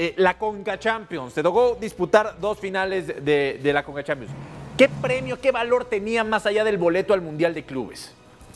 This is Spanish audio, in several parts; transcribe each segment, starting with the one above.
la Conca Champions. Te tocó disputar 2 finales de la Conca Champions. ¿Qué premio, qué valor tenía más allá del boleto al Mundial de Clubes?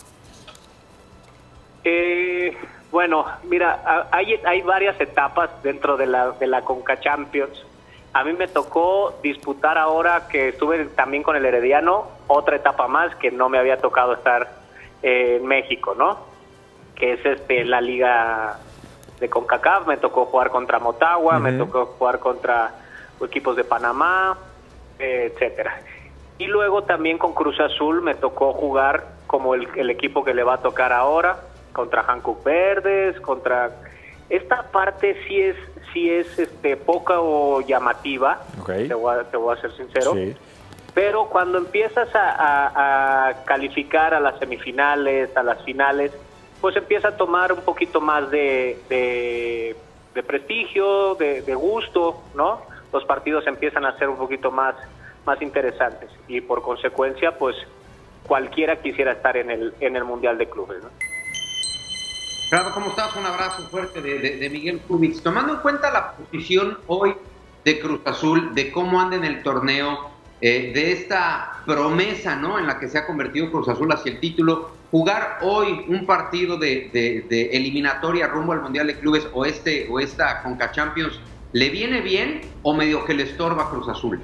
Bueno, mira, hay varias etapas dentro de la Conca Champions. A mí me tocó disputar ahora que estuve también con el Herediano, otra etapa más que no me había tocado estar en México, ¿no? Que es la liga de CONCACAF. Me tocó jugar contra Motagua, me tocó jugar contra equipos de Panamá, etcétera. Y luego también con Cruz Azul me tocó jugar como el equipo que le va a tocar ahora, contra Hankook Verdes, contra... Esta parte sí es poco llamativa, Okay. te voy a ser sincero. Sí. Pero cuando empiezas a calificar a las semifinales, a las finales, pues empieza a tomar un poquito más de prestigio, de gusto, ¿no? Los partidos empiezan a ser un poquito más interesantes y por consecuencia, pues cualquiera quisiera estar en el Mundial de Clubes, ¿no? Gerardo, ¿cómo estás? Un abrazo fuerte de Miguel Kubitz. Tomando en cuenta la posición hoy de Cruz Azul, de cómo anda en el torneo, de esta promesa, ¿no?, en la que se ha convertido Cruz Azul hacia el título, jugar hoy un partido de eliminatoria rumbo al Mundial de Clubes o esta Conca Champions, ¿le viene bien o medio que le estorba a Cruz Azul?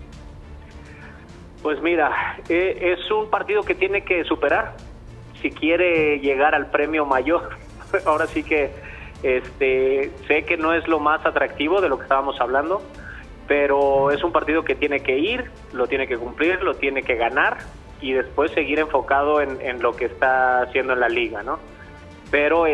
Pues mira, es un partido que tiene que superar si quiere llegar al premio mayor. Ahora sí que sé que no es lo más atractivo de lo que estábamos hablando, pero es un partido que tiene que ir, lo tiene que cumplir, lo tiene que ganar y después seguir enfocado en lo que está haciendo en la liga, ¿no? Pero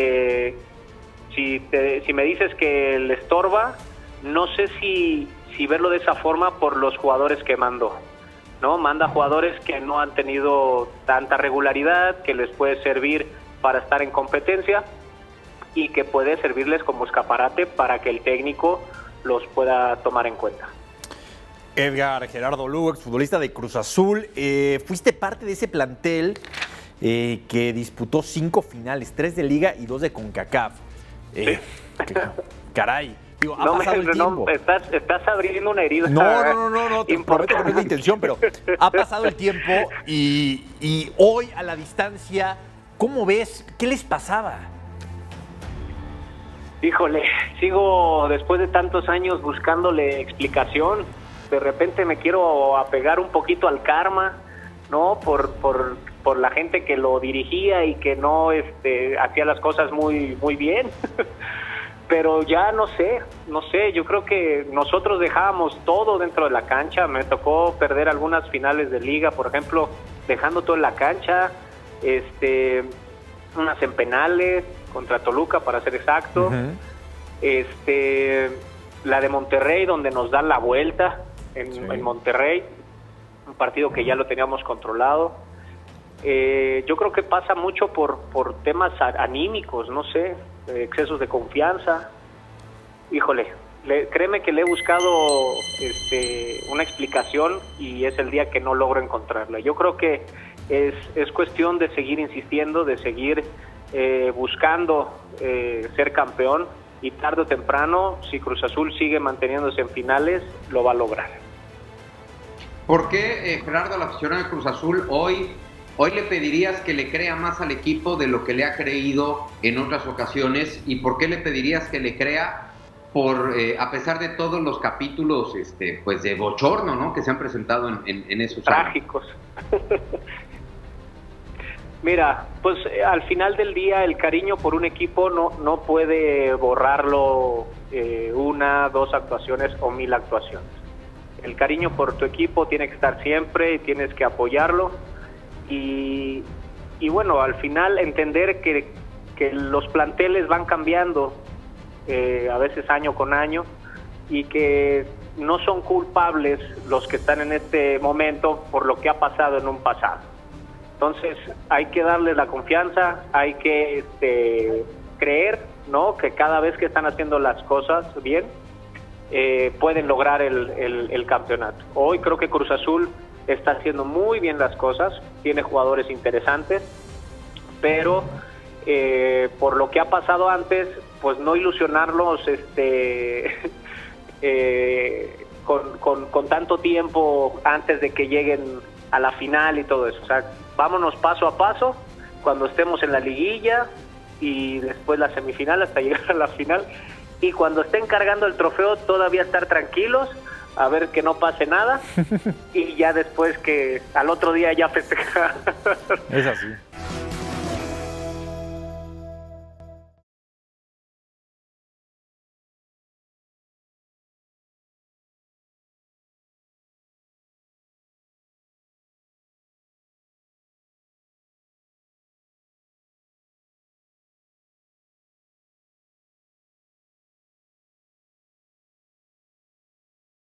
si me dices que le estorba, no sé si verlo de esa forma por los jugadores que mandó, ¿no? Manda jugadores que no han tenido tanta regularidad, que les puede servir para estar en competencia y que puede servirles como escaparate para que el técnico los pueda tomar en cuenta. Edgar Gerardo Lugo, exfutbolista de Cruz Azul, fuiste parte de ese plantel que disputó 5 finales, 3 de Liga y 2 de CONCACAF. Caray. Digo, ha pasado el tiempo. Estás abriendo una herida. No, te prometo que no es mi intención, pero ha pasado el tiempo y hoy a la distancia, ¿cómo ves? ¿Qué les pasaba? Híjole, sigo después de tantos años buscándole explicación. De repente me quiero apegar un poquito al karma, ¿no? Por la gente que lo dirigía y que no hacía las cosas muy bien. Pero ya no sé, yo creo que nosotros dejábamos todo dentro de la cancha. Me tocó perder algunas finales de liga, por ejemplo, dejando todo en la cancha, unas en penales contra Toluca, para ser exacto. La de Monterrey, donde nos dan la vuelta en Monterrey, un partido que ya lo teníamos controlado. Yo creo que pasa mucho por temas anímicos, no sé, excesos de confianza. Híjole, créeme que le he buscado una explicación y es el día que no logro encontrarla. Yo creo que es cuestión de seguir insistiendo, de seguir buscando ser campeón, y tarde o temprano, si Cruz Azul sigue manteniéndose en finales, lo va a lograr. ¿Por qué, Gerardo, la aficionado de Cruz Azul hoy le pedirías que le crea más al equipo de lo que le ha creído en otras ocasiones? ¿Y por qué le pedirías que le crea a pesar de todos los capítulos pues de bochorno, ¿no?, que se han presentado en esos trágicos años? Mira, pues al final del día el cariño por un equipo no puede borrarlo 1, 2 actuaciones o 1000 actuaciones. El cariño por tu equipo tiene que estar siempre y tienes que apoyarlo. Y bueno, al final entender que los planteles van cambiando a veces año con año y que no son culpables los que están en este momento por lo que ha pasado en un pasado. Entonces hay que darles la confianza, hay que creer, ¿no?, que cada vez que están haciendo las cosas bien pueden lograr el campeonato. Hoy creo que Cruz Azul está haciendo muy bien las cosas, tiene jugadores interesantes, pero por lo que ha pasado antes, pues no ilusionarlos con tanto tiempo antes de que lleguen a la final y todo eso. O sea, vámonos paso a paso cuando estemos en la liguilla y después la semifinal hasta llegar a la final, y cuando estén cargando el trofeo todavía estar tranquilos, a ver que no pase nada y ya después que al otro día ya festejar. Es así.